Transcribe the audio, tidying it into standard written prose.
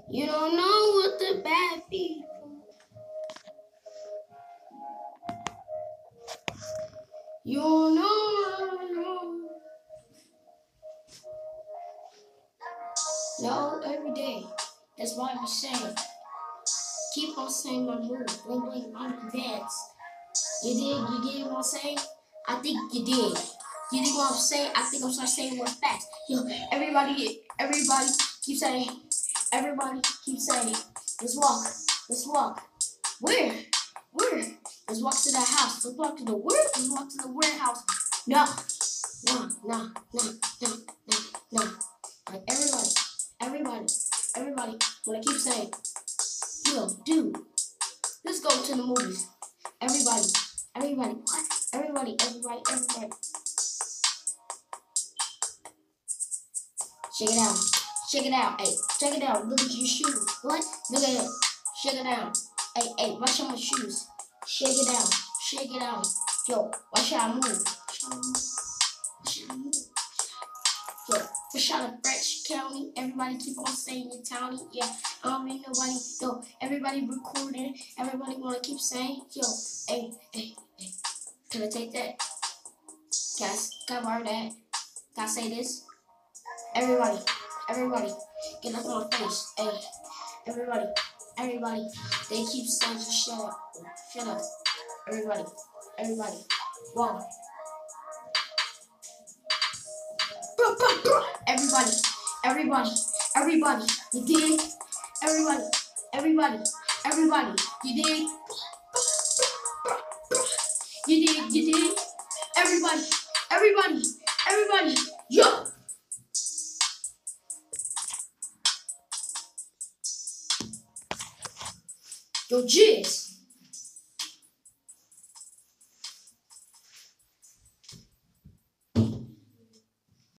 You don't know what the bad people. You don't know. No, every day. That's why I'm saying. Keep on saying my move. Bling bling on the beds. You did what I'm saying? I think you did. You did what I'm saying? I think I'm starting saying more fast. Yo, everybody keep saying. Everybody keep saying. Let's walk. Let's walk. Where? Where? Let's walk to the house. Let's walk to the where? Let's walk to the warehouse. No. Like everybody, when I keep saying, yo, dude, let's go to the movies. Everybody, what? Everybody. Shake it out, hey, check it out, look at your shoes. What? Look at it, shake it out. Hey, watch out my shoes. Shake it out. Yo, watch how I move. Yo, fresh out of French County, everybody keep on saying your townie. Yeah, I don't mean nobody. Yo, everybody recording, everybody wanna keep saying. Yo, hey, can I take that? Can I borrow that? Can I say this? Everybody, get up on my face. Hey, everybody, they keep saying shut up. Everybody, whoa. Everybody, you dig? Everybody, you dig? You dig? Everybody, yo! Yo, Jizz!